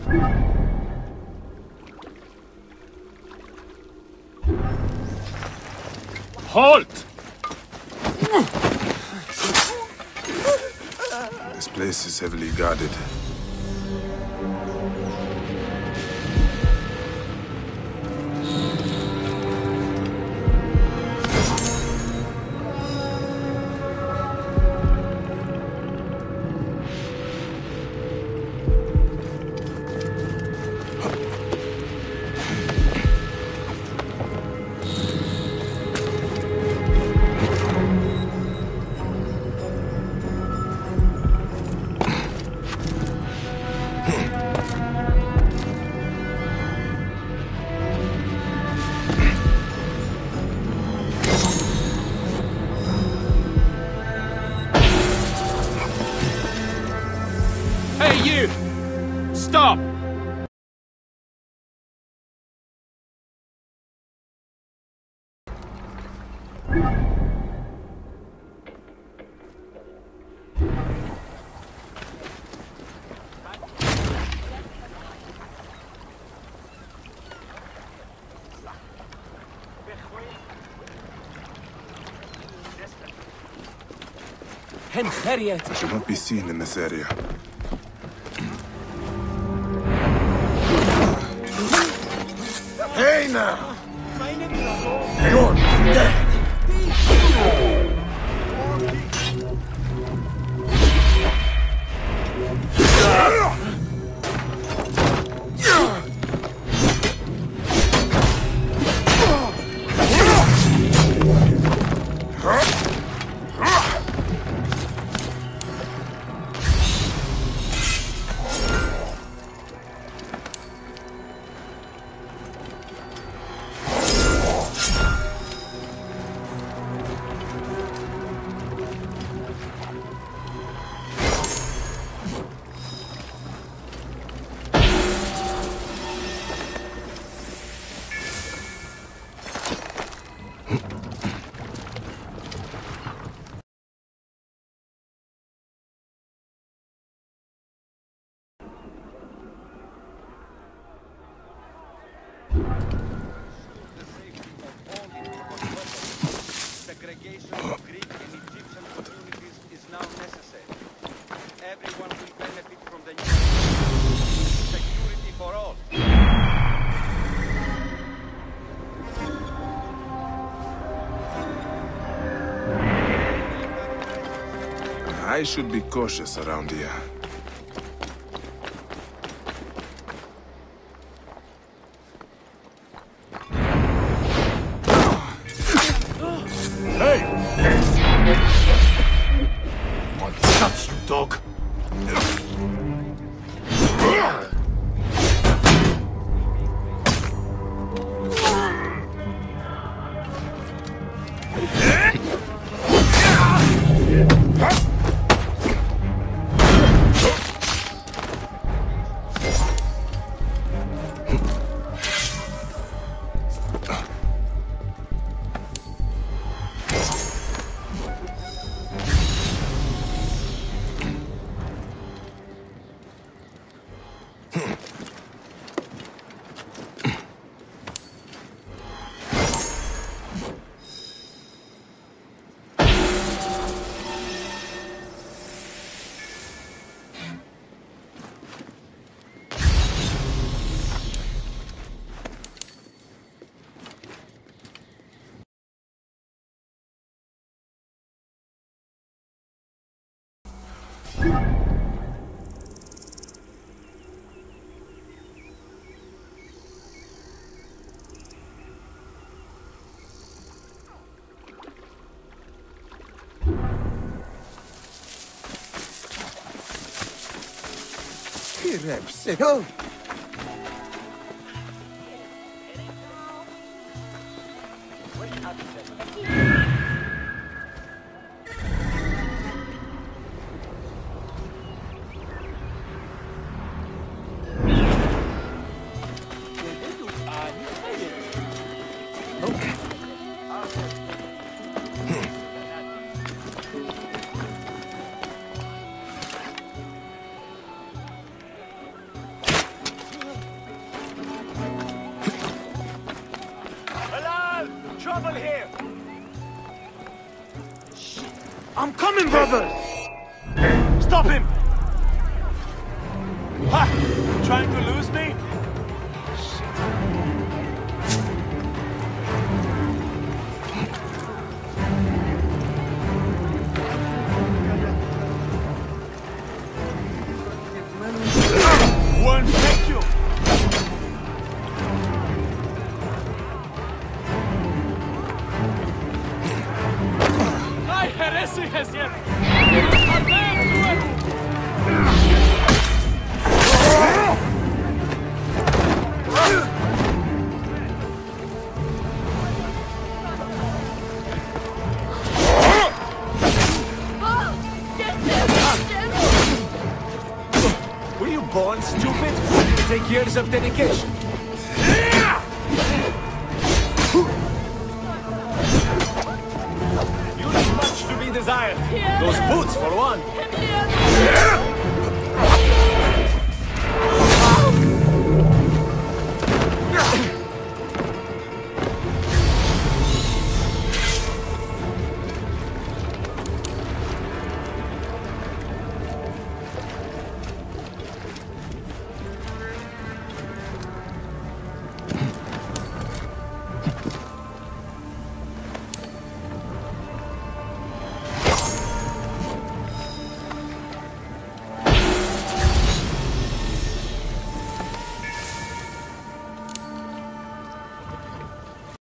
Halt! This place is heavily guarded. Hey, you! Stop! I should not be seen in this area. Hey now! You're dead! Segregation of Greek and Egyptian communities is now necessary. Everyone will benefit from the new security for all. I should be cautious around here. Touch, you dog! Repsego. I'm coming, brother! Stop him! Ha! Trying to lose me? One, thank you! ¡Ay, herejes! Were you born stupid? Or did it take years of dedication? You leave much to be desired. Those boots, for one.